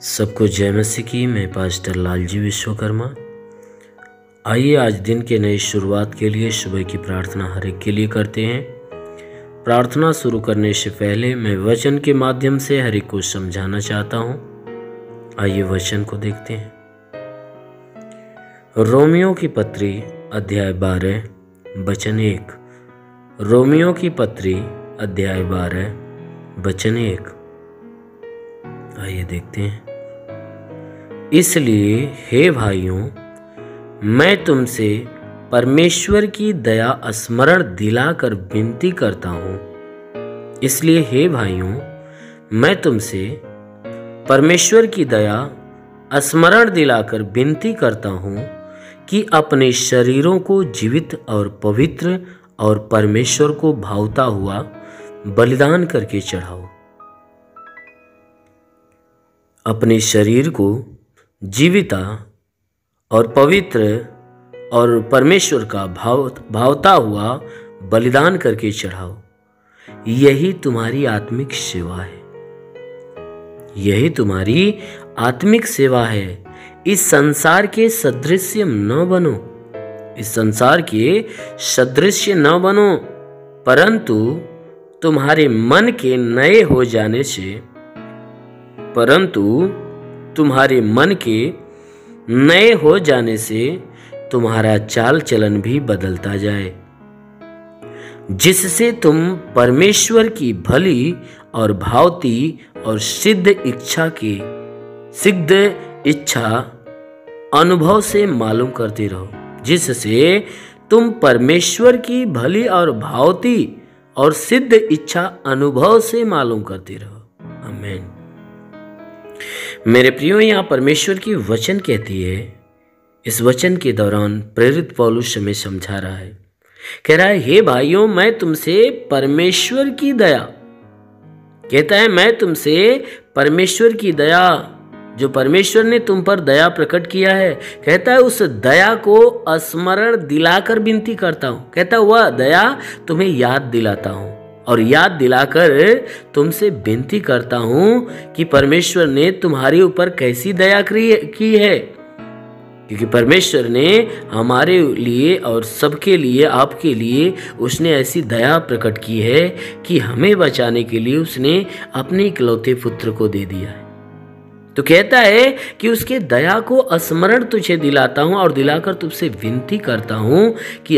सबको जय मसीह की। मैं पास्टर लालजी विश्वकर्मा। आइए आज दिन के नई शुरुआत के लिए सुबह की प्रार्थना हर एक के लिए करते हैं। प्रार्थना शुरू करने से पहले मैं वचन के माध्यम से हर एक को समझाना चाहता हूँ। आइए वचन को देखते हैं। रोमियो की पत्री अध्याय 12 वचन 1। रोमियो की पत्री अध्याय 12 वचन 1। आइए देखते हैं। इसलिए हे भाइयों, मैं तुमसे परमेश्वर की दया स्मरण दिलाकर विनती करता हूँ। इसलिए हे भाइयों, मैं तुमसे परमेश्वर की दया स्मरण दिलाकर विनती करता हूँ कि अपने शरीरों को जीवित और पवित्र और परमेश्वर को भावता हुआ बलिदान करके चढ़ाओ। अपने शरीर को जीविता और पवित्र और परमेश्वर का भावता हुआ बलिदान करके चढ़ाओ। यही तुम्हारी आत्मिक सेवा है। यही तुम्हारी आत्मिक सेवा है। इस संसार के सदृश्य न बनो। इस संसार के सदृश्य न बनो, परंतु तुम्हारे मन के नए हो जाने से तुम्हारा चाल चलन भी बदलता जाए, जिससे तुम परमेश्वर की भली और भावती और सिद्ध इच्छा अनुभव से मालूम करते रहो। जिससे तुम परमेश्वर की भली और भावती और सिद्ध इच्छा अनुभव से मालूम करते रहो। आमीन। मेरे प्रियो, यहाँ परमेश्वर की वचन कहती है। इस वचन के दौरान प्रेरित पौलुस हमें समझा रहा है। कह रहा है, हे भाइयों, मैं तुमसे परमेश्वर की दया, कहता है मैं तुमसे परमेश्वर की दया, जो परमेश्वर ने तुम पर दया प्रकट किया है, कहता है उस दया को स्मरण दिलाकर विनती करता हूं। कहता है वह दया तुम्हें याद दिलाता हूं और याद दिलाकर तुमसे विनती करता हूं कि परमेश्वर ने तुम्हारे ऊपर कैसी दया की है। क्योंकि परमेश्वर ने हमारे लिए और सबके लिए, आपके लिए उसने ऐसी दया प्रकट की है कि हमें बचाने के लिए उसने अपने इकलौते पुत्र को दे दिया है। तो कहता है कि उसके दया को स्मरण तुझे दिलाता हूं और दिलाकर तुझसे विनती करता हूं कि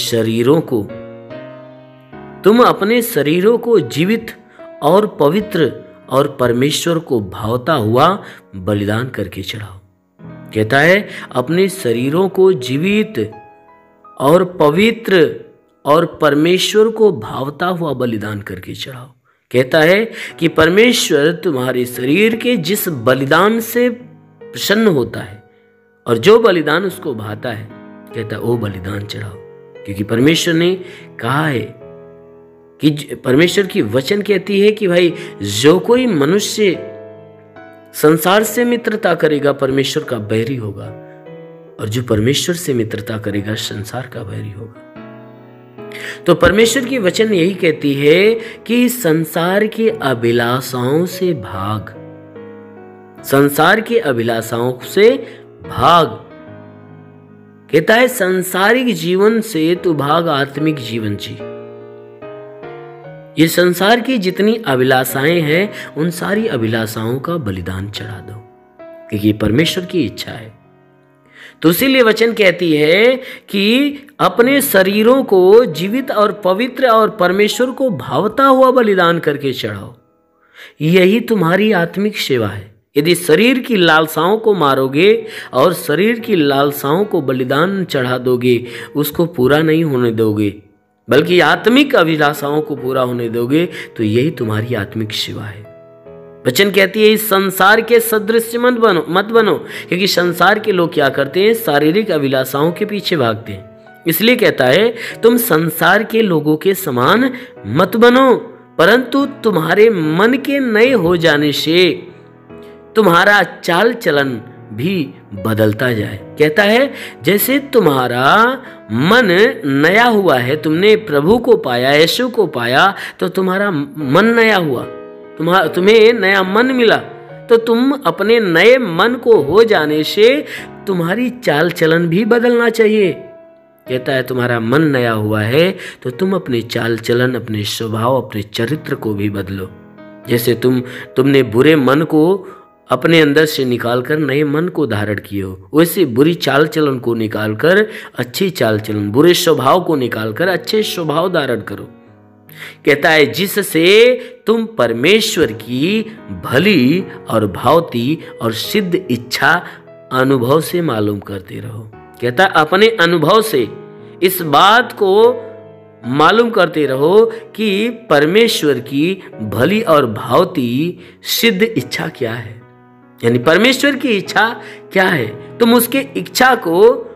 तुम अपने शरीरों को जीवित और पवित्र और परमेश्वर को भावता हुआ बलिदान करके चढ़ाओ। कहता है अपने शरीरों को जीवित और पवित्र और परमेश्वर को भावता हुआ बलिदान करके चढ़ाओ। कहता है कि परमेश्वर तुम्हारे शरीर के जिस बलिदान से प्रसन्न होता है और जो बलिदान उसको भाता है, कहता है वो बलिदान चढ़ाओ। क्योंकि परमेश्वर ने कहा है कि परमेश्वर की वचन कहती है कि भाई, जो कोई मनुष्य संसार से मित्रता करेगा परमेश्वर का बैरी होगा, और जो परमेश्वर से मित्रता करेगा संसार का बैरी होगा। तो परमेश्वर की वचन यही कहती है कि संसार के अभिलाषाओं से भाग, संसार के अभिलाषाओं से भाग। कहता है सांसारिक जीवन से तू भाग, आत्मिक जीवन जी। ये संसार की जितनी अभिलाषाएं हैं उन सारी अभिलाषाओं का बलिदान चढ़ा दो, क्योंकि परमेश्वर की इच्छा है। तो इसीलिए वचन कहती है कि अपने शरीरों को जीवित और पवित्र और परमेश्वर को भावता हुआ बलिदान करके चढ़ाओ। यही तुम्हारी आत्मिक सेवा है। यदि शरीर की लालसाओं को मारोगे और शरीर की लालसाओं को बलिदान चढ़ा दोगे, उसको पूरा नहीं होने दोगे, बल्कि आत्मिक अभिलाषाओं को पूरा होने दोगे, तो यही तुम्हारी आत्मिक सेवा है। वचन कहती है इस संसार के सदृश्य मत बनो। क्योंकि संसार के लोग क्या करते हैं? शारीरिक अभिलाषाओं के पीछे भागते हैं। इसलिए कहता है तुम संसार के लोगों के समान मत बनो, परंतु तुम्हारे मन के नए हो जाने से तुम्हारा चाल चलन भी बदलता जाए। कहता है जैसे तुम्हारा मन नया हुआ है, तुमने प्रभु को पाया, यीशु को पाया, तो तुम्हारा मन नया हुआ, तुम्हें नया मन मिला, तो तुम अपने नए मन को हो जाने से तुम्हारी चाल चलन भी बदलना चाहिए। कहता है तुम्हारा मन नया हुआ है तो तुम अपने चाल चलन, अपने स्वभाव, अपने चरित्र को भी बदलो। जैसे तुमने बुरे मन को अपने अंदर से निकालकर नए मन को धारण किए हो, वैसे बुरी चाल चलन को निकालकर अच्छी चाल चलन, बुरे स्वभाव को निकालकर अच्छे स्वभाव धारण करो। कहता है जिससे तुम परमेश्वर की भली और भावती और सिद्ध इच्छा अनुभव से मालूम करते रहो। कहता है अपने अनुभव से इस बात को मालूम करते रहो कि परमेश्वर की भली और भावती सिद्ध इच्छा क्या है, यानी परमेश्वर की इच्छा क्या है। तुम उसके इच्छा को,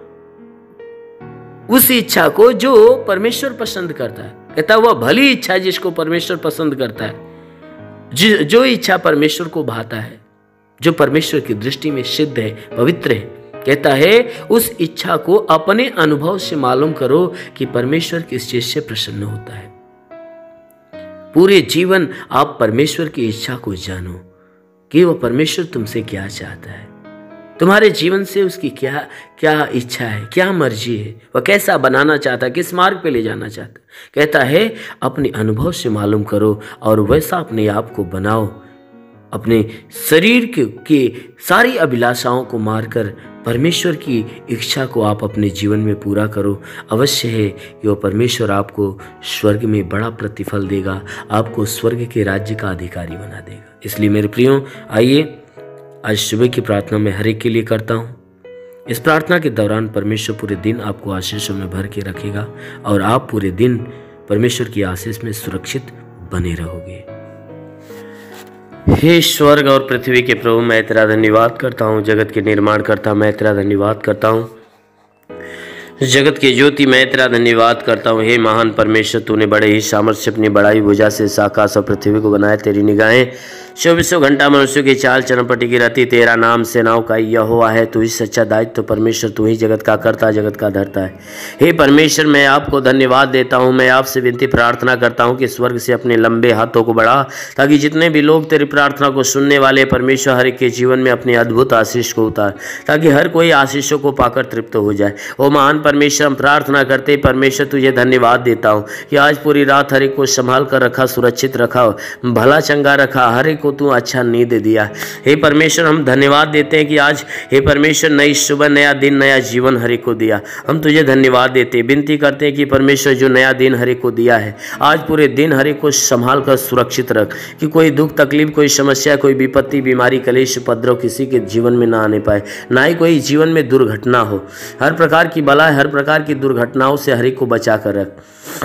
उस इच्छा को जो परमेश्वर पसंद करता है, कहता है वह भली इच्छा जिसको परमेश्वर पसंद करता है, जो इच्छा परमेश्वर को भाता है, जो परमेश्वर की दृष्टि में सिद्ध है, पवित्र है। कहता है उस इच्छा को अपने अनुभव से मालूम करो कि परमेश्वर किस चीज से प्रसन्न होता है। पूरे जीवन आप परमेश्वर की इच्छा को जानो कि वह परमेश्वर तुमसे क्या चाहता है, तुम्हारे जीवन से उसकी क्या क्या इच्छा है, क्या मर्जी है, वह कैसा बनाना चाहता है, किस मार्ग पे ले जाना चाहता है। कहता है अपने अनुभव से मालूम करो और वैसा अपने आप को बनाओ। अपने शरीर के सारी अभिलाषाओं को मारकर परमेश्वर की इच्छा को आप अपने जीवन में पूरा करो। अवश्य है कि वह परमेश्वर आपको स्वर्ग में बड़ा प्रतिफल देगा, आपको स्वर्ग के राज्य का अधिकारी बना देगा। इसलिए मेरे प्रियो, आइए आज सुबह की प्रार्थना में हर एक के लिए करता हूँ। इस प्रार्थना के दौरान परमेश्वर पूरे दिन आपको आशीषों में भर के रखेगा और आप पूरे दिन परमेश्वर की आशीष में सुरक्षित बने रहोगे। हे स्वर्ग और पृथ्वी के प्रभु, मैं तेरा धन्यवाद करता हूँ। जगत के निर्माण करता मैं तेरा धन्यवाद करता हूँ। जगत की ज्योति मैं तेरा धन्यवाद करता हूँ। हे महान परमेश्वर, तूने बड़े ही सामर्थ्य अपनी बड़ाई भुजा से इस आकाश और पृथ्वी को बनाया। तेरी निगाहें 24 घंटा मनुष्य की चाल चरपटी की रहती। तेरा नाम सेनाओं का यहोवा है। तू ही सच्चा दायित्व परमेश्वर, तू ही जगत का करता, जगत का धरता है। हे परमेश्वर, मैं आपको धन्यवाद देता हूँ। मैं आपसे विनती प्रार्थना करता हूँ कि स्वर्ग से अपने लंबे हाथों को बढ़ा, ताकि जितने भी लोग तेरी प्रार्थना को सुनने वाले परमेश्वर हर एक के जीवन में अपनी अद्भुत आशीष को उतार, ताकि हर कोई आशीषों को पाकर तृप्त हो जाए। ओ महान परमेश्वर, हम प्रार्थना करते परमेश्वर तुझे धन्यवाद देता हूँ कि आज पूरी रात हर एक को संभाल कर रखा, सुरक्षित रखा, भला चंगा रखा, हर एक को तू अच्छा नींद दिया। हे परमेश्वर, हम धन्यवाद देते हैं कि आज हे परमेश्वर नई सुबह, नया दिन, नया जीवन हर एक को दिया। हम तुझे धन्यवाद देते, विनती करते हैं कि परमेश्वर जो नया दिन हर एक को दिया है, आज पूरे दिन हर एक को संभाल कर सुरक्षित रख, कि कोई दुख तकलीफ, कोई समस्या, कोई विपत्ति, बीमारी, कलेश, उपद्रव किसी के जीवन में ना आने पाए, ना ही कोई जीवन में दुर्घटना हो। हर प्रकार की बला, हर प्रकार की दुर्घटनाओं से हर एक को बचा कर रख।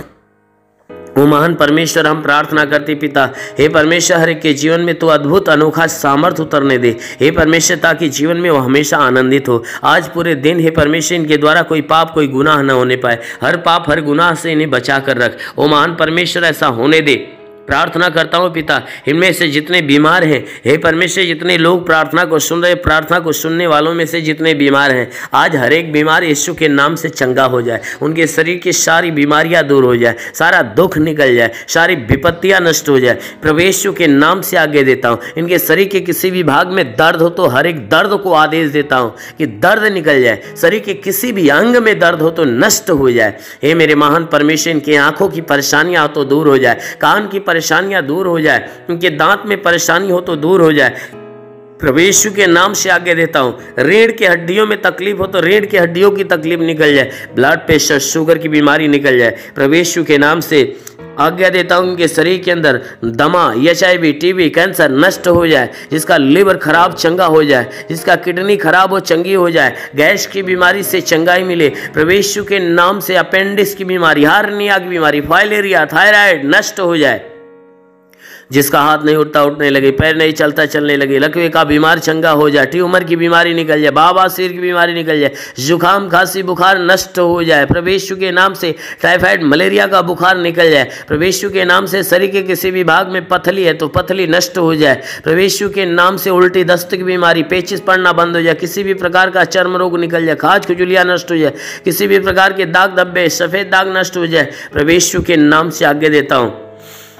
वो महान परमेश्वर, हम प्रार्थना करते पिता, हे परमेश्वर हर एक के जीवन में तो अद्भुत अनोखा सामर्थ उतरने दे हे परमेश्वर, ताकि जीवन में वो हमेशा आनंदित हो। आज पूरे दिन हे परमेश्वर इनके द्वारा कोई पाप, कोई गुनाह न होने पाए। हर पाप, हर गुनाह से इन्हें बचा कर रख। ओ महान परमेश्वर, ऐसा होने दे। प्रार्थना करता हूँ पिता, इनमें से जितने बीमार हैं हे परमेश्वर, जितने लोग प्रार्थना को सुन रहे, प्रार्थना को सुनने वालों में से जितने बीमार हैं, आज हर एक बीमार यीशु के नाम से चंगा हो जाए। उनके शरीर की सारी बीमारियां दूर हो जाए, सारा दुख निकल जाए, सारी विपत्तियां नष्ट हो जाए। प्रभु यीशु के नाम से आगे देता हूँ। इनके शरीर के किसी भी भाग में दर्द हो तो हर एक दर्द को आदेश देता हूँ कि दर्द निकल जाए। शरीर के किसी भी अंग में दर्द हो तो नष्ट हो जाए। हे मेरे महान परमेश्वर, इनकी आंखों की परेशानियां हो तो दूर हो जाए, कान की परेशानियां दूर हो जाए, उनके दांत में परेशानी हो तो दूर हो जाए। प्रभु यीशु के नाम से आगे देता हूँ। रीढ़ की हड्डियों में तकलीफ हो तो रीढ़ की हड्डियों की तकलीफ निकल जाए, ब्लड प्रेशर, शुगर की बीमारी निकल जाए। प्रभु यीशु के नाम से आज्ञा देता हूँ उनके शरीर के अंदर दमा, HIV, TB, कैंसर नष्ट हो जाए। जिसका लिवर खराब चंगा हो जाए, जिसका किडनी खराब हो चंगी हो जाए, गैस की बीमारी से चंगाई मिले। प्रभु यीशु के नाम से अपेंडिक्स की बीमारी, हार्निया की बीमारी, फाइलेरिया, थायराइड नष्ट हो जाए। जिसका हाथ नहीं उठता उठने लगे, पैर नहीं चलता चलने लगे, लकवे का बीमार चंगा हो जाए, ट्यूमर की बीमारी निकल जाए, बवासीर की बीमारी निकल जाए, जुकाम, खांसी, बुखार नष्ट हो जाए। प्रभु यीशु के नाम से टाइफाइड, मलेरिया का बुखार निकल जाए। प्रभु यीशु के नाम से शरीर के किसी भी भाग में पथली है तो पथली नष्ट हो जाए। प्रभु यीशु के नाम से उल्टी, दस्त की बीमारी, पेचिस पड़ना बंद हो जाए, किसी भी प्रकार का चर्म रोग निकल जाए, खाज खुजलियाँ नष्ट हो जाए, किसी भी प्रकार के दाग धब्बे, सफ़ेद दाग नष्ट हो जाए। प्रभु यीशु के नाम से आज्ञा देता हूँ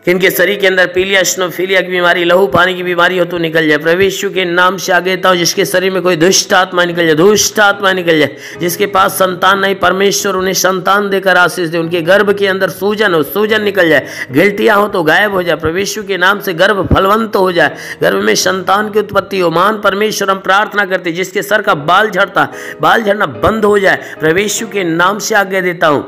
कि इनके शरीर के अंदर पीलिया, स्नोफीलिया की बीमारी, लहू पानी की बीमारी हो तो निकल जाए। प्रभु यीशु के नाम से आगे देता हूँ, जिसके शरीर में कोई दुष्ट आत्मा निकल जाए, दुष्ट आत्मा निकल जाए। जिसके पास संतान नहीं, परमेश्वर उन्हें संतान देकर आशीष दे। उनके गर्भ के अंदर सूजन हो, सूजन निकल जाए। गिल्टियाँ हो तो गायब हो जाए। प्रभु यीशु के नाम से गर्भ फलवंत हो जाए, गर्भ में संतान की उत्पत्ति हो। महान परमेश्वर हम प्रार्थना करते, जिसके सर का बाल झड़ता, बाल झड़ना बंद हो जाए। प्रभु यीशु के नाम से आज्ञा देता हूँ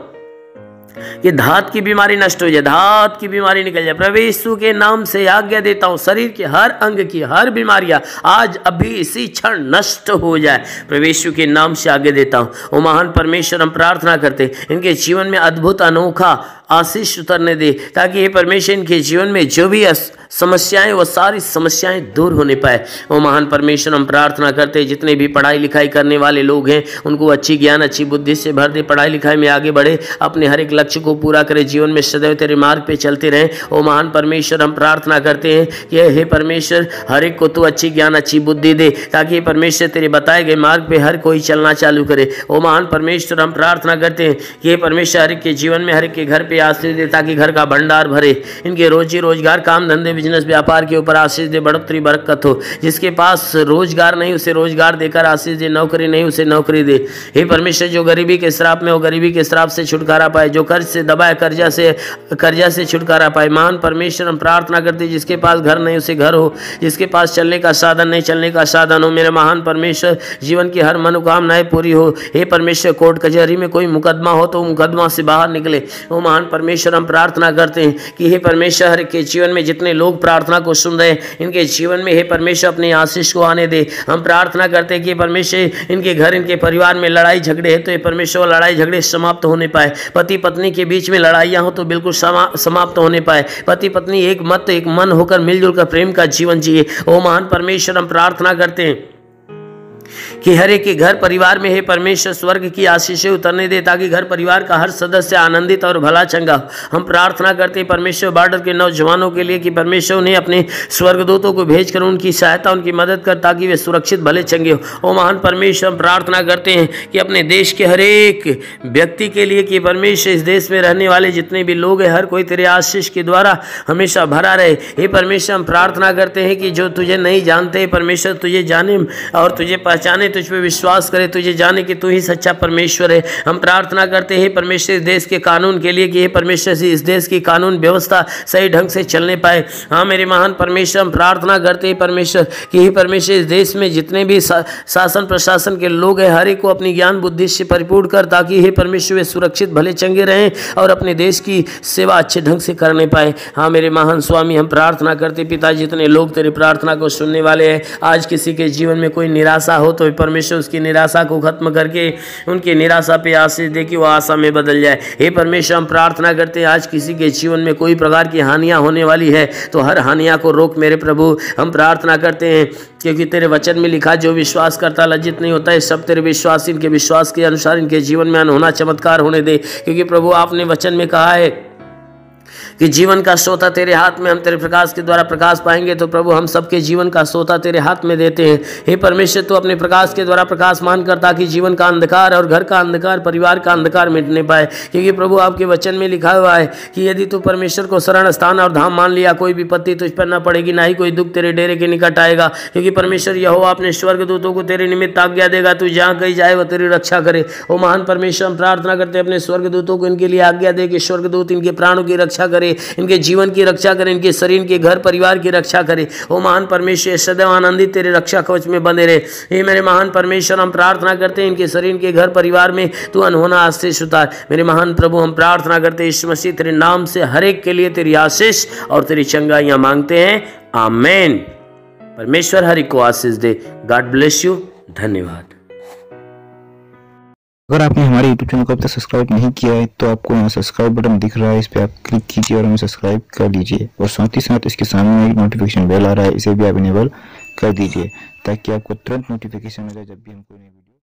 कि धात की बीमारी नष्ट हो जाए, धात की बीमारी निकल जाए। प्रभु यीशु के नाम से आज्ञा देता हूँ, शरीर के हर अंग की हर बीमारियां आज अभी इसी क्षण नष्ट हो जाए। प्रभु यीशु के नाम से आज्ञा देता हूँ। ओ महान परमेश्वर हम प्रार्थना करते, इनके जीवन में अद्भुत अनोखा आशीष उतरने दे, ताकि ये परमेश्वर इनके जीवन में जो भी समस्याएं, वो सारी समस्याएं दूर होने पाए। वो महान परमेश्वर हम प्रार्थना करते, जितने भी पढ़ाई लिखाई करने वाले लोग हैं उनको अच्छी ज्ञान, अच्छी बुद्धि से भर दे, पढ़ाई लिखाई में आगे बढ़े, अपने हर एक लक्ष्य को पूरा करे, जीवन में सदैव तेरे मार्ग पे चलते रहें। ओ महान परमेश्वर हम प्रार्थना करते हैं कि हे परमेश्वर हर एक को तू अच्छी ज्ञान, अच्छी बुद्धि दे, ताकि परमेश्वर तेरे बताए गए मार्ग पे हर कोई चलना चालू करे। ओ महान परमेश्वर हम प्रार्थना करते हैं कि हे परमेश्वर हर एक के जीवन में, हर एक के घर पे आशीष दे, ताकि घर का भंडार भरे। इनके रोजी रोजगार, काम धंधे, बिजनेस व्यापार के ऊपर आशीष दे, बढ़ोतरी बरकत हो। जिसके पास रोजगार नहीं उसे रोजगार देकर आशीष दे, नौकरी नहीं उसे नौकरी दे। हे परमेश्वर जो गरीबी के श्राप में हो, गरीबी के श्राप से छुटकारा पाए। जो कर्ज से दबाए, कर्जा से छुटकारा पाए। महान परमेश्वर हम प्रार्थना करते, जिसके पास घर नहीं उसे घर हो, जिसके पास चलने का साधन नहीं चलने का साधन हो। मेरे महान परमेश्वर जीवन की हर मनोकामनाएं पूरी हो। हे परमेश्वर कोर्ट कचहरी में कोई मुकदमा हो तो मुकदमा से बाहर निकले। वो महान परमेश्वर हम प्रार्थना करते हैं कि हे परमेश्वर हर के जीवन में जितने लोग प्रार्थना को सुन रहे हैं, इनके जीवन में हे परमेश्वर अपनी आशीष को आने दे। हम प्रार्थना करते हैं कि परमेश्वर इनके घर, इनके परिवार में लड़ाई झगड़े है तो ये परमेश्वर लड़ाई झगड़े समाप्त होने पाए। पति पत्नी के बीच में लड़ाइयाँ हो तो बिल्कुल समाप्त होने पाए। पति पत्नी एक मत, एक मन होकर मिलजुल कर प्रेम का जीवन जिए। ओ महान परमेश्वर हम प्रार्थना करते हैं कि हर एक के घर परिवार में हे परमेश्वर स्वर्ग की आशीषें उतरने दे, ताकि घर परिवार का हर सदस्य आनंदित और भला चंगा। हम प्रार्थना करते हैं परमेश्वर बॉर्डर के नौजवानों के लिए कि परमेश्वर उन्हें अपने स्वर्गदूतों को भेजकर उनकी सहायता, उनकी मदद कर, ताकि वे सुरक्षित भले चंगे हो। ओ महान परमेश्वर हम प्रार्थना करते हैं कि अपने देश के हर एक व्यक्ति के लिए कि परमेश्वर इस देश में रहने वाले जितने भी लोग हैं, हर कोई तेरे आशीष के द्वारा हमेशा भरा रहे। हे परमेश्वर हम प्रार्थना करते हैं कि जो तुझे नहीं जानते परमेश्वर तुझे जाने और तुझे पहचाने, तुझ पे विश्वास करे, तुझे जाने कि तू ही सच्चा परमेश्वर है। हम प्रार्थना करते हैं परमेश्वर इस देश के कानून के लिए कि हे परमेश्वर से इस देश की कानून व्यवस्था सही ढंग से चलने पाए। हाँ मेरे महान परमेश्वर हम प्रार्थना करते हैं परमेश्वर कि हे परमेश्वर इस देश में जितने भी शासन प्रशासन के लोग हैं, हर एक को अपनी ज्ञान बुद्धि से परिपूर्ण कर, ताकि हे परमेश्वर वे सुरक्षित भले चंगे रहें और अपने देश की सेवा अच्छे ढंग से करने पाए। हाँ मेरे महान स्वामी हम प्रार्थना करते पिता, जितने लोग तेरी प्रार्थना को सुनने वाले हैं, आज किसी के जीवन में कोई निराशा हो तो परमेश्वर उसकी निराशा को खत्म करके उनकी निराशा पे आशीष दे कि वो आशा में बदल जाए। हे परमेश्वर हम प्रार्थना करते हैं आज किसी के जीवन में कोई प्रकार की हानियां होने वाली है तो हर हानियां को रोक मेरे प्रभु। हम प्रार्थना करते हैं क्योंकि तेरे वचन में लिखा जो विश्वास करता लज्जित नहीं होता है। सब तेरे विश्वास, इनके विश्वास के अनुसार इनके जीवन में अनहोना चमत्कार होने दे, क्योंकि प्रभु आपने वचन में कहा है कि जीवन का सोता तेरे हाथ में, हम तेरे प्रकाश के द्वारा प्रकाश पाएंगे। तो प्रभु हम सबके जीवन का सोता तेरे हाथ में देते हैं। हे परमेश्वर तू अपने प्रकाश के द्वारा प्रकाश मान कर, ताकि जीवन का अंधकार और घर का अंधकार, परिवार का अंधकार मिटने पाए। क्योंकि प्रभु आपके वचन में लिखा हुआ है कि यदि तू परमेश्वर को शरण स्थान और धाम मान लिया, कोई विपत्ति तुझ पर न पड़ेगी, ना ही कोई दुख तेरे डेरे के निकट आएगा। क्योंकि परमेश्वर यहोवा अपने स्वर्गदूतों को तेरे निमित्त आज्ञा देगा, तू जहाँ कहीं जाए वह तेरी रक्षा करे। ओ महान परमेश्वर हम प्रार्थना करते हैं अपने स्वर्गदूतों को इनके लिए आज्ञा दे कि स्वर्गदूत इनके प्राणों की रक्षा करे, इनके जीवन की रक्षा करे, इनके शरीर के घर परिवार की रक्षा करे। ओ महान परमेश्वर सदैव आनंदित तेरे रक्षा कवच में बंधे रहे। हे मेरे महान परमेश्वर हम प्रार्थना करते हैं इनके शरीर के घर परिवार में तू अनहोना आशीष उतार। मेरे महान प्रभु हम प्रार्थना करते हैं यीशु मसीह तेरे नाम से हर एक के लिए तेरी आशीष और तेरी चंगाइयां मांगते हैं, आमीन। परमेश्वर हर एक को आशीष दे। God bless you. धन्यवाद। अगर आपने हमारे YouTube चैनल को अब तक सब्सक्राइब नहीं किया है तो आपको यहाँ सब्सक्राइब बटन दिख रहा है, इस पर आप क्लिक कीजिए और हमें सब्सक्राइब कर लीजिए। और साथ ही साथ इसके सामने एक नोटिफिकेशन बेल आ रहा है, इसे भी आप इनेबल कर दीजिए ताकि आपको तुरंत नोटिफिकेशन मिले जब भी हम कोई नई वीडियो